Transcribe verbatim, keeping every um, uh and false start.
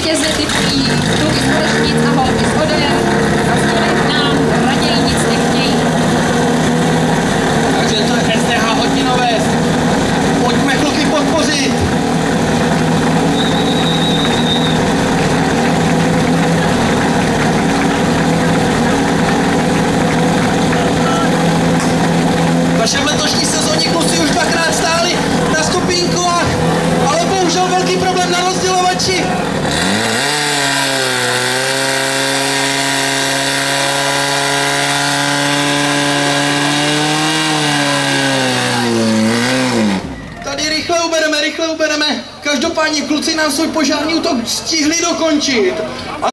vítězi typí kluky z Holeštic a holky z Oder. Zazdíli nám raději nic nechtějí. Takže to je S D H Hodinové. Pojďme kluky podpořit. V vašem letošní sezóně kluci už dvakrát stáli na stupínkách, ale bohužel velký problém na rozdělovači. Tady rychle ubereme, rychle ubereme. Každopádně kluci nám svůj požární útok stihli dokončit.